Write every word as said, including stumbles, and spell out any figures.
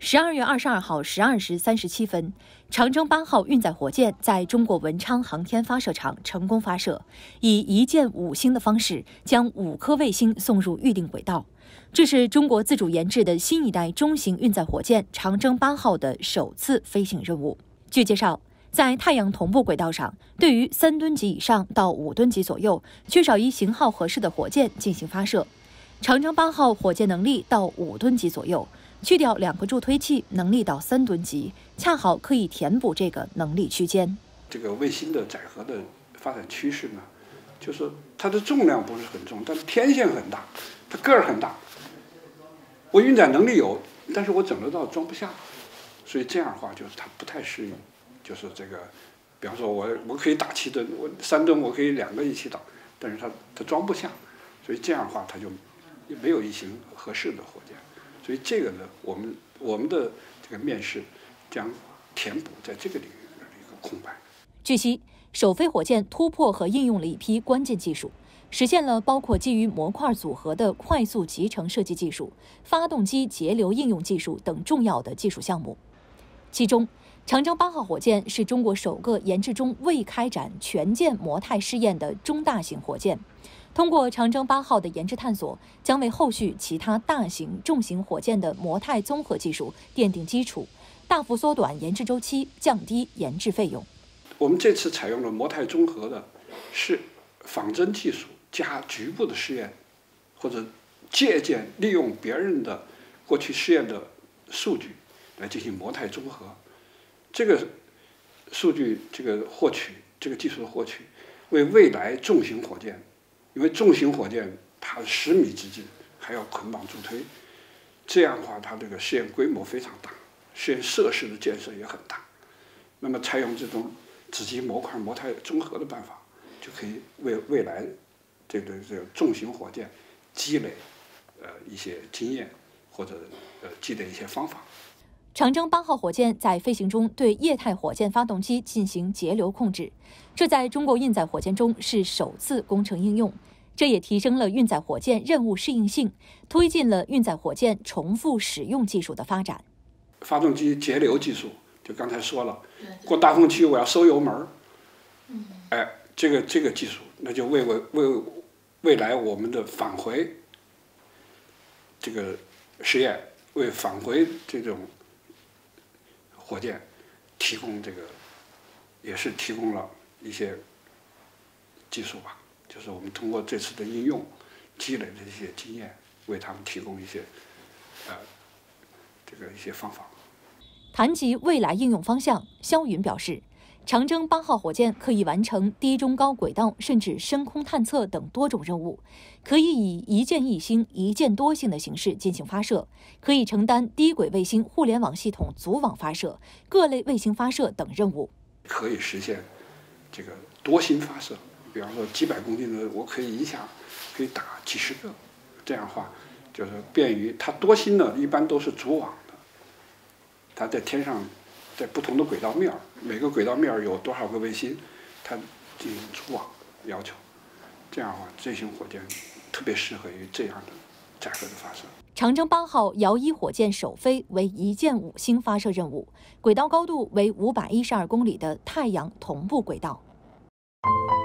十二月二十二号十二时三十七分，长征八号运载火箭在中国文昌航天发射场成功发射，以一箭五星的方式将五颗卫星送入预定轨道。这是中国自主研制的新一代中型运载火箭长征八号的首次飞行任务。据介绍，在太阳同步轨道上，对于三吨级以上到五吨级左右、缺少一型号合适的火箭进行发射。长征八号火箭能力到五吨级左右，去掉两个助推器，能力到三吨级，恰好可以填补这个能力区间。 这个卫星的载荷的发展趋势呢，就是它的重量不是很重，但是天线很大，它个儿很大。我运载能力有，但是我整个道装不下，所以这样的话就是它不太适应。就是这个，比方说我我可以打七吨，我三吨我可以两个一起打，但是它它装不下，所以这样的话它就没有一型合适的火箭。所以这个呢，我们我们的这个面试将填补在这个领域的一个空白。 据悉，首飞火箭突破和应用了一批关键技术，实现了包括基于模块组合的快速集成设计技术、发动机节流应用技术等重要的技术项目。其中，长征八号火箭是中国首个研制中未开展全舰模态试验的中大型火箭。通过长征八号的研制探索，将为后续其他大型、重型火箭的模态综合技术奠定基础，大幅缩短研制周期，降低研制费用。 我们这次采用了模态综合的，是仿真技术加局部的试验，或者借鉴利用别人的过去试验的数据来进行模态综合。这个数据这个获取，这个技术的获取，为未来重型火箭。因为重型火箭它十米直径，还要捆绑助推，这样的话它这个试验规模非常大，试验设施的建设也很大。那么采用这种子集模块模态综合的办法，就可以为未来这个这个重型火箭积累呃一些经验，或者呃积累一些方法。 长征八号火箭在飞行中对液态火箭发动机进行节流控制，这在中国运载火箭中是首次工程应用，这也提升了运载火箭任务适应性，推进了运载火箭重复使用技术的发展。 发动机节流技术，就刚才说了，过大风区我要收油门，哎，这个这个技术，那就为为为未来我们的返回这个实验，为返回这种火箭提供这个，也是提供了一些技术吧，就是我们通过这次的应用积累的一些经验，为他们提供一些呃这个一些方法。 谈及未来应用方向，肖云表示，长征八号火箭可以完成低中高轨道甚至深空探测等多种任务，可以以一箭一星、一箭多星的形式进行发射，可以承担低轨卫星互联网系统组网发射、各类卫星发射等任务。 可以实现这个多星发射，比方说几百公斤的，我可以一下可以打几十个，这样的话就是便于它多星呢，一般都是组网的，它在天上。在不同的轨道面，每个轨道面有多少个卫星，它进行组网要求。这样的话，这型火箭特别适合于这样的载荷的发射。 长征八号遥一火箭首飞为一箭五星发射任务，轨道高度为五百一十二公里的太阳同步轨道。